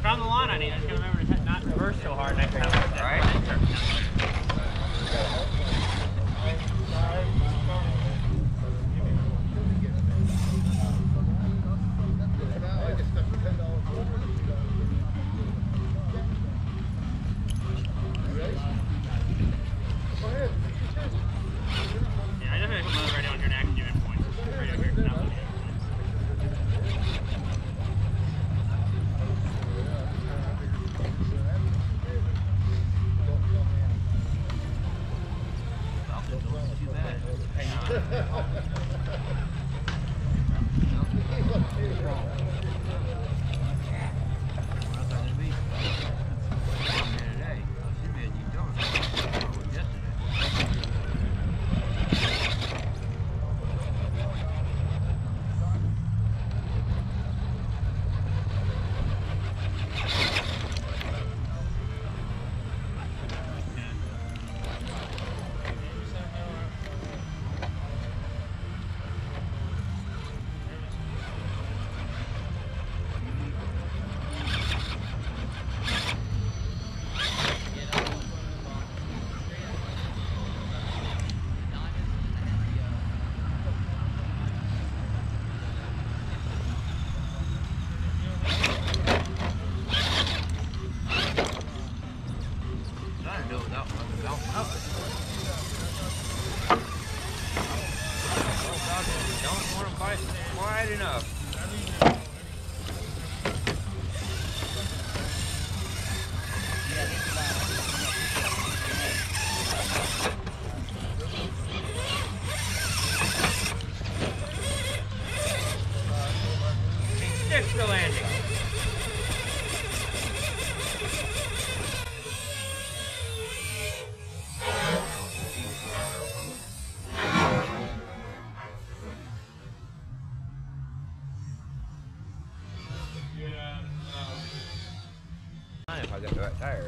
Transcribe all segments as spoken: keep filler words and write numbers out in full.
If I'm on the line, I need to remember to not reverse so hard next time. All right. If I got the right tires.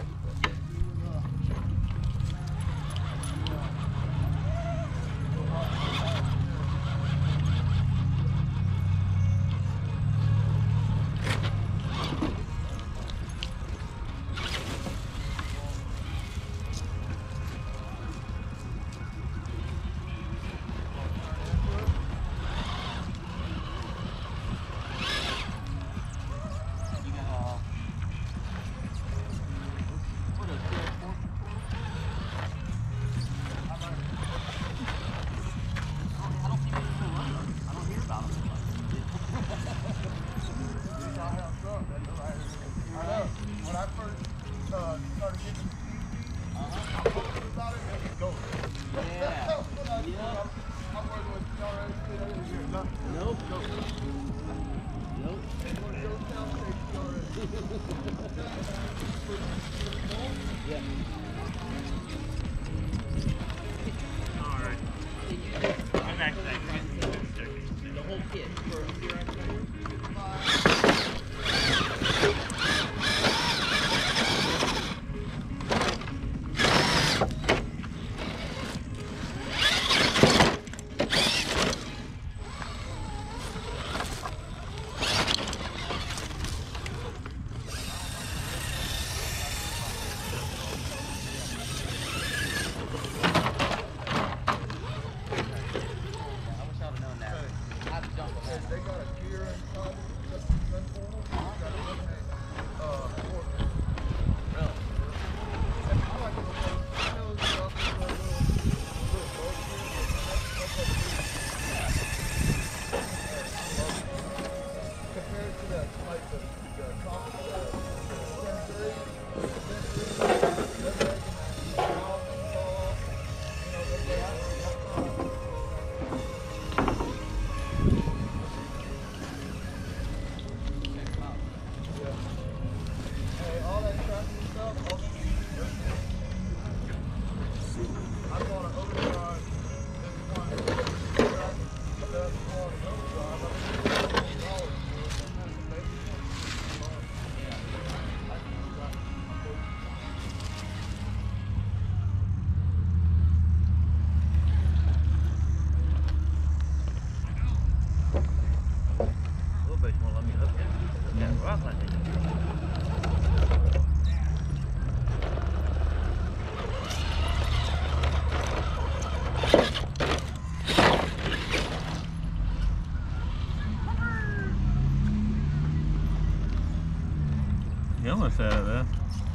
He almost had it though.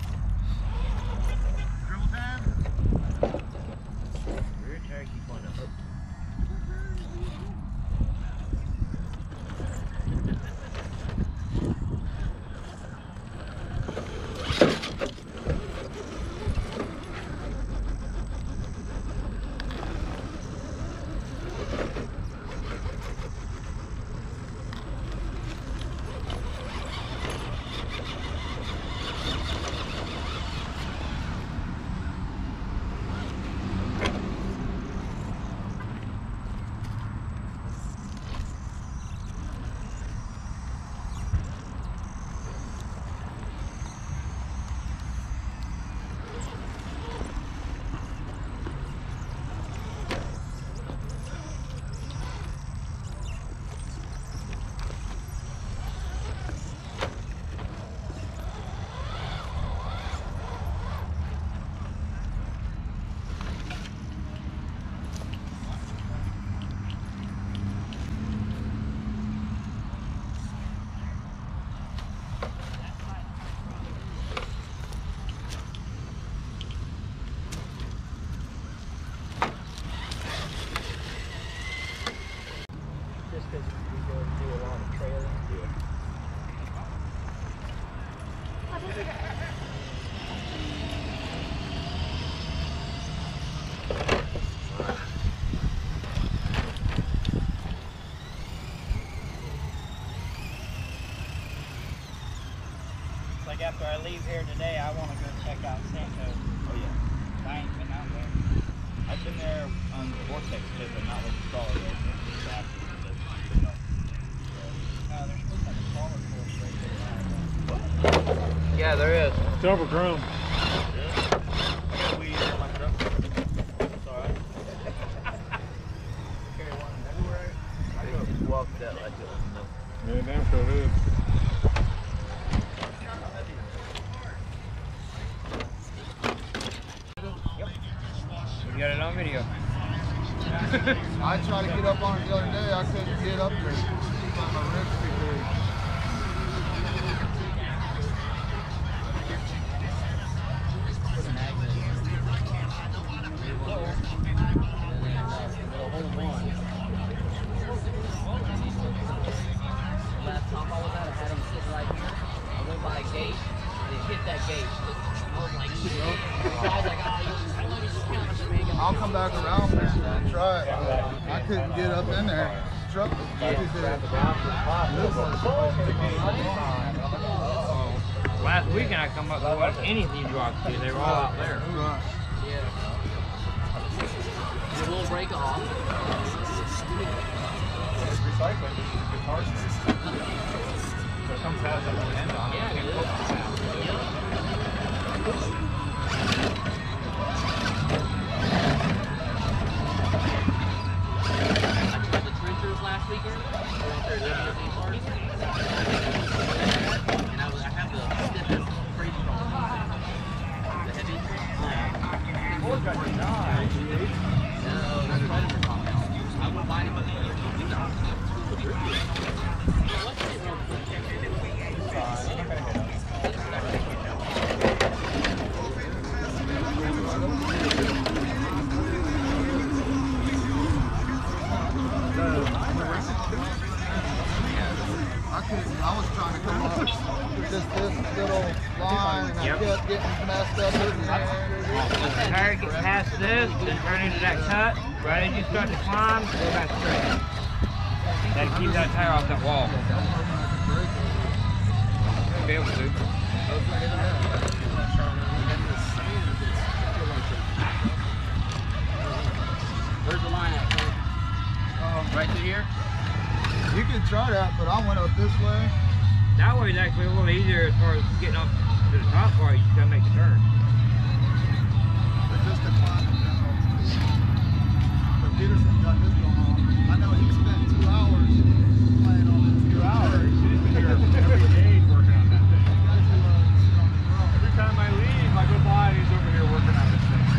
Dribble time. Rear tire keep on up. Because we go and do a lot of trailing. Yeah. It's like after I leave here today, I want to go check out Santo. Oh yeah. I ain't been out there. I've been there on the vortex too, but not with the crawler though. Just after the- No, there's supposed to have a crawler course right there. Yeah, there is. It's overgrown. I got weed in my truck. It's alright. Carry one everywhere. I go walk that like it. Yeah, damn sure it is. We got it on video. I tried to get up on it the other day. I couldn't get up there. My ribs too big. Last time I was at, I had him sitting right here. I went by a gate, and it hit that gate. I was like, shit. So I was like, oh, let me just count this man. I'll come back around there and try it. I couldn't get up in there. The truck was too big. Last weekend I come up, there wasn't any of these rocks here. They were all out there. Right. Yeah. It will break off. Recycling. It's hard. So it comes out at the end on it. Yeah, it will. I tried the trenchers last weekend. I went there living with these parties. And I, was, I have the stiffest freeze strong music. The heavy. Oh, got your knife. No, that's predator compound. I wouldn't mind it, but the other company does. I couldn't. I was trying to come up just this little line, and Yep. I kept getting messed up in there. Once the tire gets past this, then turn into that cut. Right as you start to climb, go back straight. Gotta keep that tire off that wall. You'll be able to. Where's the line at, Clint? Um, Right through here? you can try that, but I went up this way. That way is actually a little easier as far as getting up to the top part. You just gotta make the turn. But just to climb it down. But Peterson got this going on. I know he spent two hours playing on this. Two hours. He's been here every day working on that thing. Every time I leave, I go by, he's over here working on this thing.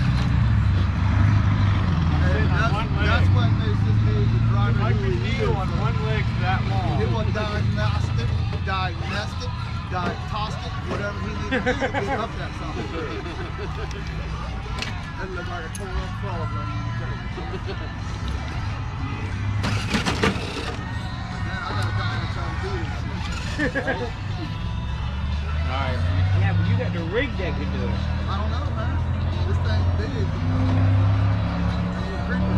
And on that's, one leg. that's what makes this dude the driver If I who can he kneel is. on one leg that long. He was diagnostic, diagnostic, diagnostic, whatever he Get up that something. That looked like a tore up frog running on the table. But then I gotta come in and try to do this shit. Alright. Yeah, but you got the rig that can do it. I don't know, man. This thing's big, you know. I need a creeper.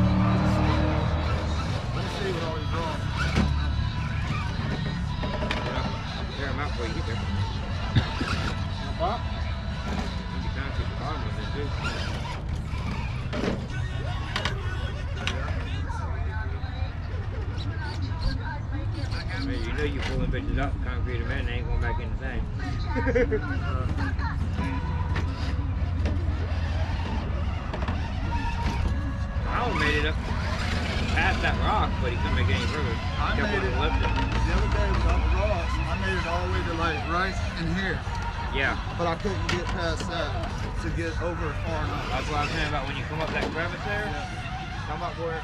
Let's see what all he's drawing. Tear them out before you get there. Pop? You can kind of keep the bottom of it too. Hey, you know you pulling bitches up, concrete them in, they ain't going back in the thing. I would made it up past that rock, but he couldn't make it any further. I Kept made on it lifting. the other day without the rocks. I made it all the way to like right in here, Yeah. but I couldn't get past that to get over far enough. That's what I was saying about when you come up that crevice there. Come up where.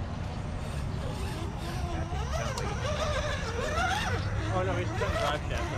Oh no, he's cutting drive shaft.